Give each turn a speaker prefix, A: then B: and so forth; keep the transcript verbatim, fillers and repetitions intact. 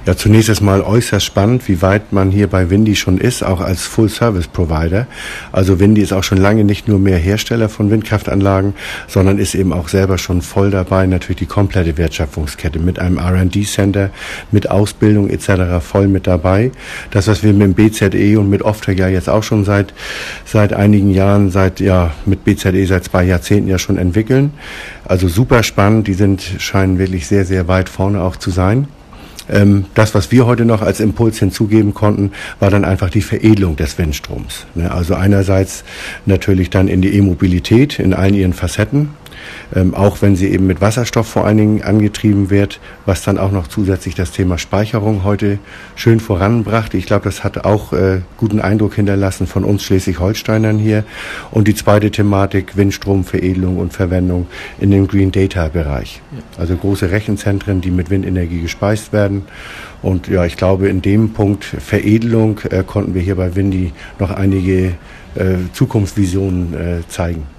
A: Ja, zunächst erstmal äußerst spannend, wie weit man hier bei Windy schon ist, auch als Full-Service-Provider. Also Windy ist auch schon lange nicht nur mehr Hersteller von Windkraftanlagen, sondern ist eben auch selber schon voll dabei, natürlich die komplette Wertschöpfungskette mit einem R und D-Center, mit Ausbildung et cetera voll mit dabei. Das, was wir mit dem B Z E und mit Offtech ja jetzt auch schon seit seit einigen Jahren, seit ja mit B Z E seit zwei Jahrzehnten ja schon entwickeln. Also super spannend, die sind scheinen wirklich sehr, sehr weit vorne auch zu sein. Das, was wir heute noch als Impuls hinzugeben konnten, war dann einfach die Veredelung des Windstroms. Also einerseits natürlich dann in die E-Mobilität in allen ihren Facetten, ähm, auch wenn sie eben mit Wasserstoff vor allen Dingen angetrieben wird, was dann auch noch zusätzlich das Thema Speicherung heute schön voranbrachte. Ich glaube, das hat auch äh, guten Eindruck hinterlassen von uns Schleswig-Holsteinern hier. Und die zweite Thematik, Windstromveredelung und Verwendung in dem Green Data Bereich. Also große Rechenzentren, die mit Windenergie gespeist werden. Und ja, ich glaube, in dem Punkt Veredelung äh, konnten wir hier bei Windy noch einige äh, Zukunftsvisionen äh, zeigen.